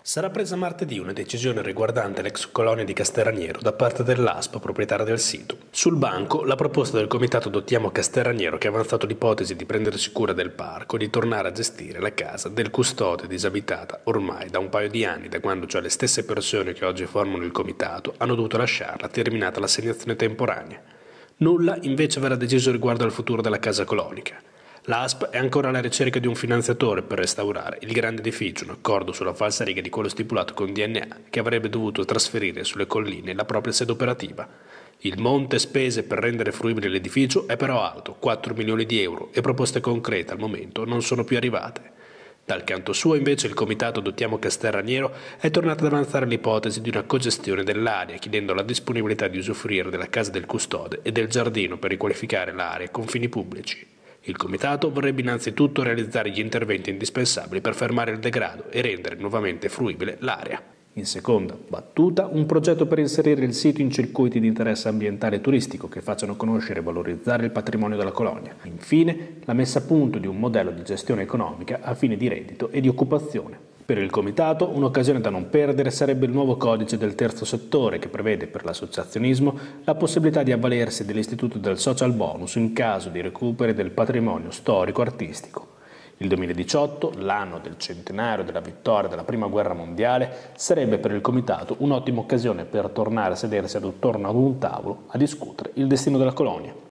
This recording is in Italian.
Sarà presa martedì una decisione riguardante l'ex colonia di Castelraniero da parte dell'ASP, proprietaria del sito. Sul banco la proposta del comitato Dottiamo Castelraniero, che ha avanzato l'ipotesi di prendersi cura del parco e di tornare a gestire la casa del custode disabitata ormai da un paio di anni, da quando cioè le stesse persone che oggi formano il comitato hanno dovuto lasciarla terminata l'assegnazione temporanea. Nulla invece verrà deciso riguardo al futuro della casa colonica. L'ASP è ancora alla ricerca di un finanziatore per restaurare il grande edificio, un accordo sulla falsariga di quello stipulato con DNA, che avrebbe dovuto trasferire sulle colline la propria sede operativa. Il monte spese per rendere fruibile l'edificio è però alto, 4 milioni di euro, e proposte concrete al momento non sono più arrivate. Dal canto suo, invece, il comitato Dottiamo Castelraniero è tornato ad avanzare l'ipotesi di una cogestione dell'area, chiedendo la disponibilità di usufruire della casa del custode e del giardino per riqualificare l'area con fini pubblici. Il comitato vorrebbe innanzitutto realizzare gli interventi indispensabili per fermare il degrado e rendere nuovamente fruibile l'area. In seconda battuta, un progetto per inserire il sito in circuiti di interesse ambientale e turistico che facciano conoscere e valorizzare il patrimonio della colonia. Infine, la messa a punto di un modello di gestione economica a fine di reddito e di occupazione. Per il comitato, un'occasione da non perdere sarebbe il nuovo codice del terzo settore, che prevede per l'associazionismo la possibilità di avvalersi dell'istituto del social bonus in caso di recupero del patrimonio storico-artistico. Il 2018, l'anno del centenario della vittoria della Prima Guerra Mondiale, sarebbe per il comitato un'ottima occasione per tornare a sedersi attorno ad un tavolo a discutere il destino della colonia.